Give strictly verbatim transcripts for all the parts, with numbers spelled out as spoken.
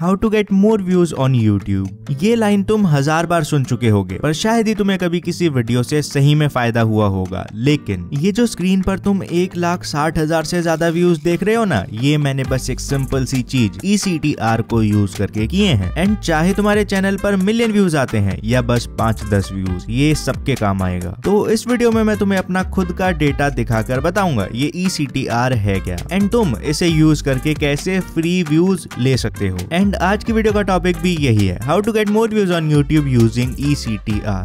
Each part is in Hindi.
How to get more views on YouTube. ये लाइन तुम हजार बार सुन चुके होगे, पर शायद ही तुम्हें कभी किसी वीडियो से सही में फायदा हुआ होगा। लेकिन ये जो स्क्रीन पर तुम एक लाख साठ हजार से ज्यादा व्यूज देख रहे हो ना, ये मैंने बस एक सिंपल सी चीज ई सी टी आर को यूज करके किए हैं। एंड चाहे तुम्हारे चैनल पर मिलियन व्यूज आते हैं या बस पांच दस व्यूज, ये सबके काम आएगा। तो इस वीडियो में मैं तुम्हें अपना खुद का डेटा दिखाकर बताऊंगा ये ई सी टी आर है क्या, एंड तुम इसे यूज करके कैसे फ्री व्यूज ले सकते हो। एंड आज की वीडियो का टॉपिक भी यही है, how to get more views on YouTube using E C T R.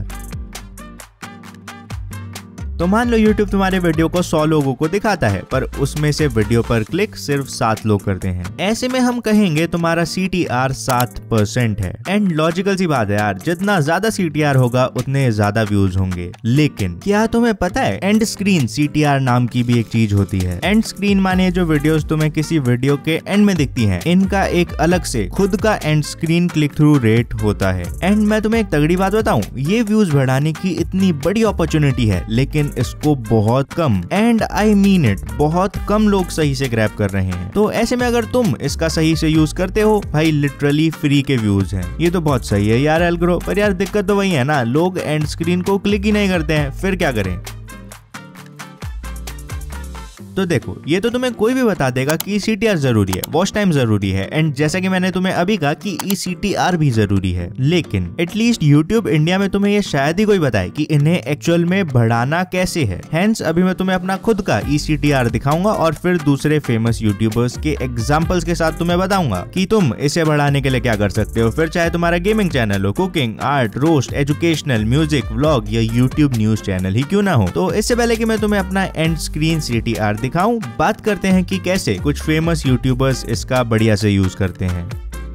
तो मान लो YouTube तुम्हारे वीडियो को सौ लोगों को दिखाता है, पर उसमें से वीडियो पर क्लिक सिर्फ सात लोग करते हैं। ऐसे में हम कहेंगे तुम्हारा सी टी आर सात परसेंट है। एंड लॉजिकल सी बात है यार, जितना ज्यादा सी टी आर होगा उतने ज्यादा व्यूज होंगे। लेकिन क्या तुम्हें पता है end screen C T R नाम की भी एक चीज होती है। एंड स्क्रीन माने जो वीडियोस तुम्हें किसी वीडियो के एंड में दिखती हैं, इनका एक अलग से खुद का end screen click through rate होता है। एंड मैं तुम्हें एक तगड़ी बात बताऊं, ये व्यूज बढ़ाने की इतनी बड़ी अपॉर्चुनिटी है, लेकिन इसको बहुत कम, एंड आई मीन इट, बहुत कम लोग सही से ग्रैब कर रहे हैं। तो ऐसे में अगर तुम इसका सही से यूज करते हो, भाई लिटरली फ्री के व्यूज हैं। ये तो बहुत सही है यार एल्ग्रो, पर यार दिक्कत तो वही है ना, लोग एंड स्क्रीन को क्लिक ही नहीं करते हैं, फिर क्या करें। तो देखो, ये तो तुम्हें कोई भी बता देगा कि ई सी टी आर जरूरी है, वॉच टाइम जरूरी है, एंड जैसा कि मैंने तुम्हें अभी कहा कि ई सी टी आर भी जरूरी है। लेकिन एटलीस्ट यूट्यूब इंडिया में तुम्हें ये शायद ही कोई बताए कि इन्हें एक्चुअल में बढ़ाना कैसे है। हेंस अभी मैं तुम्हें अपना खुद का ई सी टी आर दिखाऊंगा और फिर दूसरे फेमस यूट्यूबर्स के एग्जाम्पल्स के साथ तुम्हें बताऊंगा कि तुम इसे बढ़ाने के लिए क्या कर सकते हो। फिर चाहे तुम्हारा गेमिंग चैनल हो, cooking, art, roast, educational, music, vlog या यूट्यूब न्यूज चैनल ही क्यों ना हो। तो इससे पहले कि मैं तुम्हें अपना end screen C T R दिखाऊं, बात करते हैं कि कैसे कुछ फेमस यूट्यूबर्स इसका बढ़िया से यूज करते हैं।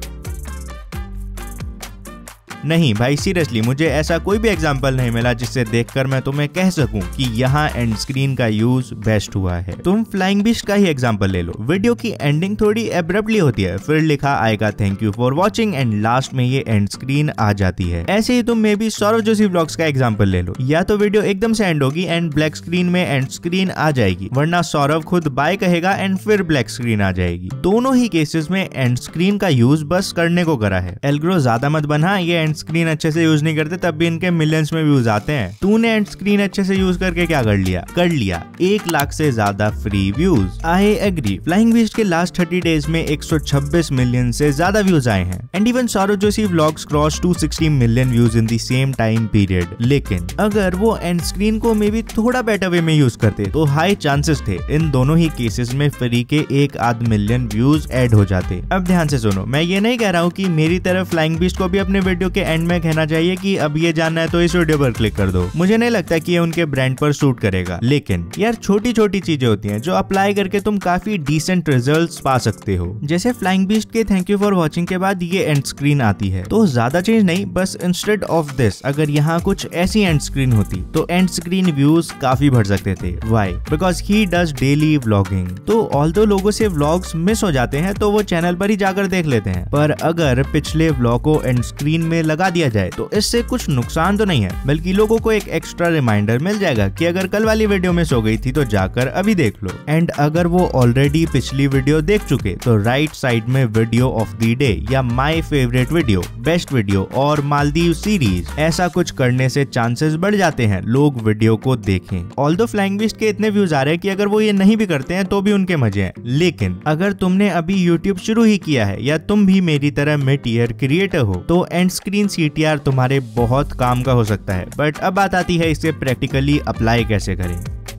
नहीं भाई सीरियसली, मुझे ऐसा कोई भी एग्जांपल नहीं मिला जिससे देखकर मैं तुम्हें कह सकूं कि यहाँ एंड स्क्रीन का यूज बेस्ट हुआ है। तुम फ्लाइंग बिस्ट का ही एग्जांपल ले लो। वीडियो की एंडिंग थोड़ी एब्रप्टली होती है, फिर लिखा आएगा thank you for watching, and last में ये एंड स्क्रीन आ जाती है। ऐसे ही तुम मे भी सौरव जोशी व्लॉग्स का एग्जाम्पल ले लो। या तो वीडियो एकदम से एंड होगी एंड ब्लैक स्क्रीन में एंड स्क्रीन आ जाएगी, वरना सौरव खुद बाय कहेगा एंड फिर ब्लैक स्क्रीन आ जाएगी। दोनों ही केसेस में एंड स्क्रीन का यूज बस करने को करा है। एल्ग्रो ज्यादा मत बना, ये स्क्रीन अच्छे से यूज नहीं करते तब भी इनके मिलियंस में व्यूज आते हैं। तूने एंड स्क्रीन अच्छे से यूज करके क्या कर लिया कर लिया एक लाख से ज्यादा free views. I agree, flying beast के लास्ट थर्टी डेज में एक सौ छब्बीस मिलियन से ज्यादा व्यूज आए हैं। And even Sourav Joshi vlogs cross to sixty million views in the same time period. लेकिन अगर वो एंड स्क्रीन को मे बी थोड़ा बेटर वे में यूज करते तो हाई चांसेस थे इन दोनों ही केसेस में फ्री के एक आध मिलियन व्यूज ऐड हो जाते। अब ध्यान से सुनो, मैं ये नहीं कह रहा हूँ कि मेरी तरफ फ्लाइंग बिस्ट को भी अपने वीडियो के एंड में कहना चाहिए कि अब ये जानना है तो इस वीडियो पर क्लिक कर दो। मुझे नहीं लगता कि ये उनके ब्रांड पर सूट करेगा। लेकिन यार छोटी छोटी चीजें होती हैं जो अप्लाई करके तुम काफी डिसेंट रिजल्ट्स पा सकते हो। जैसे फ्लाइंग बिस्ट के थैंक यू फॉर वॉचिंग के बाद ये एंड स्क्रीन आती है, तो ज्यादा चेंज नहीं, बस इंस्टेड ऑफ दिस अगर यहाँ कुछ ऐसी एंड स्क्रीन होती तो एंड स्क्रीन व्यूज काफी बढ़ सकते थे। Why? Because he does daily vlogging. तो ऑल्दो लोगों से व्लॉग्स मिस हो जाते हैं तो वो चैनल पर ही जाकर देख लेते हैं, पर अगर पिछले व्लॉग को एंड स्क्रीन में लगा दिया जाए तो इससे कुछ नुकसान तो नहीं है, बल्कि लोगों को एक एक्स्ट्रा रिमाइंडर मिल जाएगा कि अगर कल वाली वीडियो मिस हो गई थी तो जाकर अभी देख लो। एंड अगर वो ऑलरेडी पिछली वीडियो देख चुके तो राइट साइड में वीडियो ऑफ द डे या my favourite video, best video और मालदीव सीरीज, ऐसा कुछ करने से चांसेस बढ़ जाते हैं लोग वीडियो को देखें। ऑल्दो फ्लाइंग बिस्ट के इतने व्यूज आ रहे हैं कि अगर वो ये नहीं भी करते हैं तो भी उनके मजे हैं। लेकिन अगर तुमने अभी यूट्यूब शुरू ही किया है या तुम भी मेरी तरह मिड ईयर क्रिएटर हो, तो end screen C T R तुम्हारे बहुत काम का हो सकता है। बट अब बात आती है इसे प्रैक्टिकली अप्लाई कैसे करें।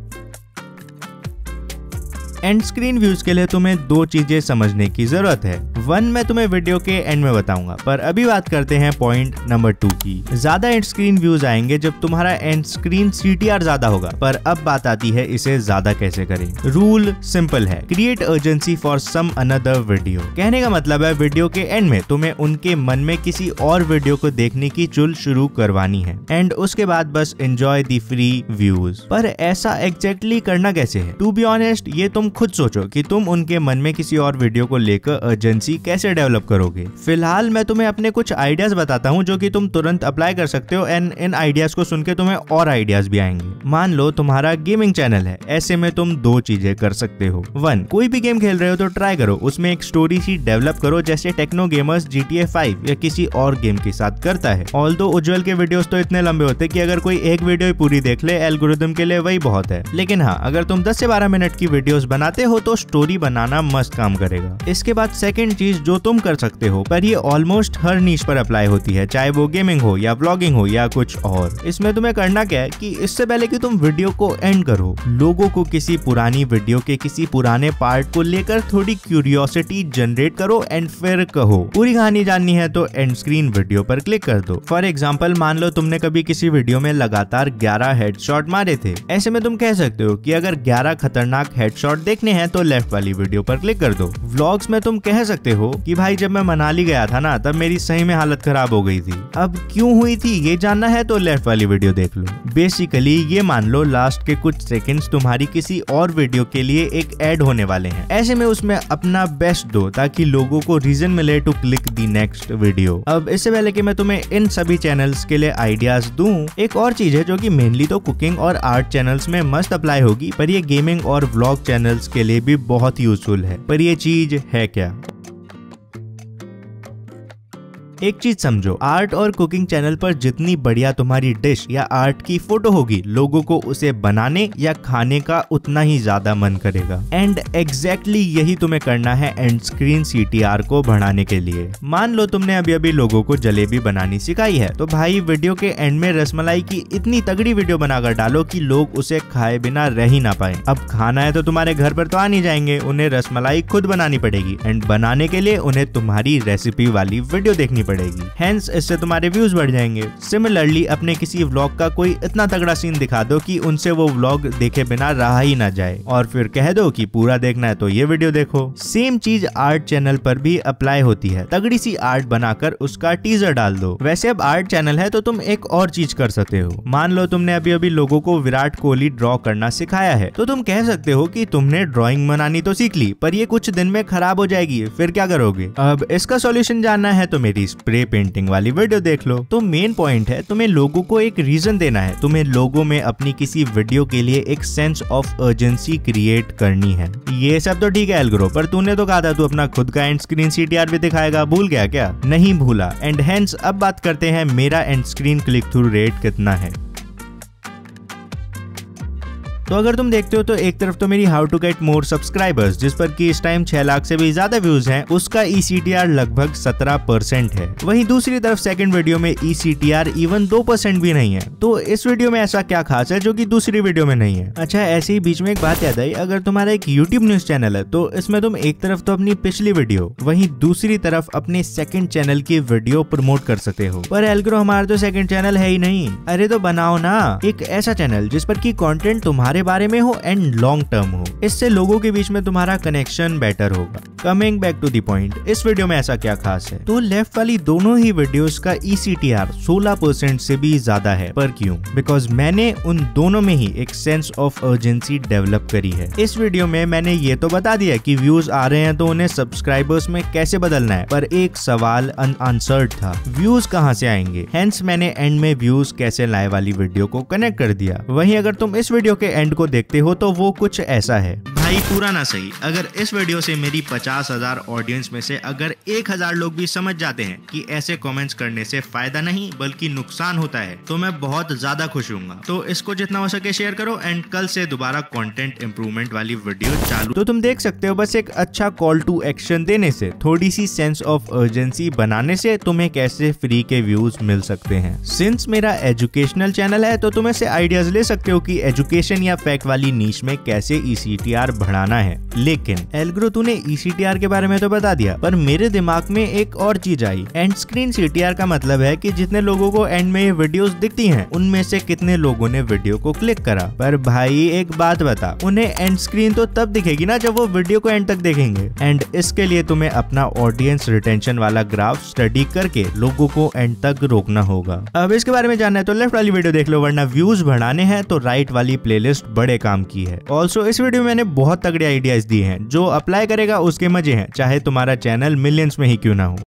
एंड स्क्रीन व्यूज के लिए तुम्हें दो चीजें समझने की जरूरत है। वन मैं तुम्हें वीडियो के एंड में बताऊंगा, पर अभी बात करते हैं पॉइंट नंबर टू की। ज्यादा एंड स्क्रीन व्यूज आएंगे जब तुम्हारा end screen C T R ज्यादा होगा, पर अब बात आती है इसे ज्यादा कैसे करें। रूल सिंपल है, create urgency for some another video. कहने का मतलब है वीडियो के एंड में तुम्हें उनके मन में किसी और वीडियो को देखने की चुल शुरू करवानी है, एंड उसके बाद बस एंजॉय द फ्री व्यूज। पर ऐसा एग्जैक्टली करना कैसे है? टू बी ऑनेस्ट, ये तुम खुद सोचो कि तुम उनके मन में किसी और वीडियो को लेकर अर्जेंसी कैसे डेवलप करोगे। फिलहाल मैं तुम्हें अपने कुछ आइडियाज बताता हूँ जो कि तुम तुरंत अप्लाई कर सकते हो एंड इन आइडियाज को सुन के तुम्हें और आइडियाज भी आएंगे। मान लो तुम्हारा गेमिंग चैनल है, ऐसे में तुम दो चीजें कर सकते हो। वन, कोई भी गेम खेल रहे हो तो ट्राई करो उसमें एक स्टोरी सी डेवलप करो, जैसे techno gamers G T A five या किसी और गेम के साथ करता है। ऑल्दो उज्जवल के वीडियोस तो इतने लंबे होते कि अगर कोई एक वीडियो ही पूरी देख ले एल्गोरिथम के लिए वही बहुत है। लेकिन हाँ, अगर तुम दस से बारह मिनट की वीडियोस बनाते हो तो स्टोरी बनाना मस्त काम करेगा। इसके बाद सेकंड चीज जो तुम कर सकते हो, पर ये ऑलमोस्ट हर नीश पर अप्लाई होती है, चाहे वो गेमिंग हो या व्लॉगिंग हो या कुछ और। इसमें तुम्हें करना क्या है कि इससे पहले कि तुम वीडियो को एंड करो, लोगों को किसी पुरानी वीडियो के किसी पुराने पार्ट को लेकर थोड़ी क्यूरियोसिटी जनरेट करो एंड फिर कहो। पूरी कहानी जाननी है तो एंड स्क्रीन वीडियो पर क्लिक कर दो। फॉर एग्जाम्पल, मान लो तुमने कभी किसी वीडियो में लगातार ग्यारह हेडशॉट मारे थे। ऐसे में तुम कह सकते हो कि अगर ग्यारह खतरनाक हेडशॉट देखने हैं तो लेफ्ट वाली वीडियो पर क्लिक कर दो। व्लॉग्स में तुम कह सकते हो कि भाई जब मैं मनाली गया था ना, तब मेरी सही में हालत खराब हो गई थी। अब क्यों हुई थी ये जानना है तो लेफ्ट वाली वीडियो देख लो। बेसिकली ये मान लो लास्ट के कुछ सेकंड्स तुम्हारी किसी और वीडियो के लिए एक ऐड होने वाले हैं। ऐसे में उसमें अपना बेस्ट दो ताकि लोगों को रीजन मिले to click the next video. अब इससे पहले कि मैं तुम्हें इन सभी चैनल्स के लिए आइडियाज दूं, एक और चीज है जो कि मेनली तो कुकिंग और आर्ट चैनल्स में मस्त अप्लाई होगी, पर ये गेमिंग और व्लॉग चैनल्स के लिए भी बहुत यूजफुल है। पर ये चीज है क्या? एक चीज समझो, आर्ट और कुकिंग चैनल पर जितनी बढ़िया तुम्हारी डिश या आर्ट की फोटो होगी, लोगों को उसे बनाने या खाने का उतना ही ज्यादा मन करेगा। एंड एग्जैक्टली यही तुम्हें करना है end screen C T R को बढ़ाने के लिए। मान लो तुमने अभी अभी लोगों को जलेबी बनानी सिखाई है, तो भाई वीडियो के एंड में रसमलाई की इतनी तगड़ी वीडियो बनाकर डालो कि लोग उसे खाए बिना रह ही ना पाए। अब खाना है तो तुम्हारे घर पर तो आ नहीं जाएंगे, उन्हें रसमलाई खुद बनानी पड़ेगी एंड बनाने के लिए उन्हें तुम्हारी रेसिपी वाली वीडियो देखनी पड़ेगी। हेंस इससे तुम्हारे व्यूज बढ़ जाएंगे। सिमिलरली अपने किसी व्लॉग का कोई इतना तगड़ा सीन दिखा दो कि उनसे वो व्लॉग देखे बिना रहा ही ना जाए, और फिर कह दो कि पूरा देखना है तो ये वीडियो देखो। सेम चीज आर्ट चैनल पर भी अप्लाई होती है। तगड़ी सी आर्ट बनाकर उसका टीजर डाल दो। वैसे अब आर्ट चैनल है तो तुम एक और चीज कर सकते हो। मान लो तुमने अभी अभी लोगों को विराट कोहली ड्रॉ करना सिखाया है, तो तुम कह सकते हो कि तुमने ड्रॉइंग बनानी तो सीख ली, पर ये कुछ दिन में खराब हो जाएगी, फिर क्या करोगे? अब इसका सॉल्यूशन जानना है तो मेरी स्प्रे पेंटिंग वाली वीडियो देख लो। तो मेन पॉइंट है तुम्हें लोगों को एक रीजन देना है, तुम्हें लोगों में अपनी किसी वीडियो के लिए एक सेंस ऑफ अर्जेंसी क्रिएट करनी है। ये सब तो ठीक है एल्गोरो, पर तूने तो कहा था तू अपना खुद का end screen C T R भी दिखाएगा, भूल गया क्या? नहीं भूला। एंड हेंस अब बात करते हैं मेरा end screen click through rate कितना है। तो अगर तुम देखते हो तो एक तरफ तो मेरी how to get more subscribers, जिस पर कि इस टाइम छह लाख से भी ज्यादा व्यूज हैं, उसका ई सी टी आर लगभग सत्रह परसेंट है। वहीं दूसरी तरफ सेकंड वीडियो में E C T R even दो परसेंट भी नहीं है। तो इस वीडियो में ऐसा क्या खास है जो कि दूसरी वीडियो में नहीं है? अच्छा, ऐसे ही बीच में एक बात याद आई, अगर तुम्हारा एक यूट्यूब न्यूज चैनल है तो इसमें तुम एक तरफ तो अपनी पिछली वीडियो, वहीं दूसरी तरफ अपने सेकंड चैनल की वीडियो प्रमोट कर सकते हो। पर एल्गोरो हमारा तो सेकंड चैनल है ही नहीं। अरे तो बनाओ ना एक ऐसा चैनल जिस पर की कंटेंट तुम्हारे बारे में हो एंड लॉन्ग टर्म हो। इससे लोगों के बीच में तुम्हारा कनेक्शन बेटर होगा। Coming back to the point, इस वीडियो में ऐसा क्या खास है? तो लेफ्ट वाली दोनों ही वीडियोस का ई सी टी आर सोलह परसेंट से भी ज्यादा है। पर क्यों? बिकॉज मैंने उन दोनों में ही एक सेंस ऑफ अर्जेंसी डेवलप करी है। इस वीडियो में मैंने ये तो बता दिया कि व्यूज आ रहे हैं तो उन्हें सब्सक्राइबर्स में कैसे बदलना है, पर एक सवाल अनआंसर्ड था, व्यूज कहाँ से आएंगे? हेंस मैंने एंड में व्यूज कैसे लाए वाली वीडियो को कनेक्ट कर दिया। वहीं अगर तुम इस वीडियो के एंड को देखते हो तो वो कुछ ऐसा है। भाई पूरा ना सही, अगर इस वीडियो से मेरी पचास हजार ऑडियंस में से अगर एक हजार लोग भी समझ जाते हैं कि ऐसे कमेंट्स करने से फायदा नहीं बल्कि नुकसान होता है, तो मैं बहुत ज्यादा खुश हूँगा। तो इसको जितना हो सके शेयर करो एंड कल से दोबारा कंटेंट इंप्रूवमेंट वाली वीडियो चालू। तो तुम देख सकते हो, बस एक अच्छा कॉल टू एक्शन देने से, थोड़ी सी सेंस ऑफ अर्जेंसी बनाने से तुम्हें कैसे फ्री के व्यूज मिल सकते हैं। सिंस मेरा एजुकेशनल चैनल है तो तुम ऐसे आइडियाज ले सकते हो कि एजुकेशन या फैक्ट वाली नीश में कैसे ई सी टी आर बढ़ाना है। लेकिन एल्गोरो तूने ई सी टी आर के बारे में तो बता दिया, पर मेरे दिमाग में एक और चीज आई। End screen C T R का मतलब है कि जितने लोगों को एंड में ये वीडियोस दिखती हैं, उनमें से कितने लोगों ने वीडियो को क्लिक करा। पर भाई एक बात बता, उन्हें एंड स्क्रीन तो तब दिखेगी ना जब वो वीडियो को एंड तक देखेंगे। एंड इसके लिए तुम्हें अपना ऑडियंस रिटेंशन वाला ग्राफ स्टडी करके लोगों को एंड तक रोकना होगा। अब इसके बारे में जानना है तो लेफ्ट वाली वीडियो देख लो, वरना व्यूज बढ़ाने हैं तो राइट वाली प्लेलिस्ट ऑलमोस्ट बड़े काम की है। ऑल्सो इस वीडियो में मैंने बहुत तगड़े आइडियाज दिए हैं, जो अप्लाई करेगा उसके मजे हैं, चाहे तुम्हारा चैनल मिलियंस में ही क्यों ना हो।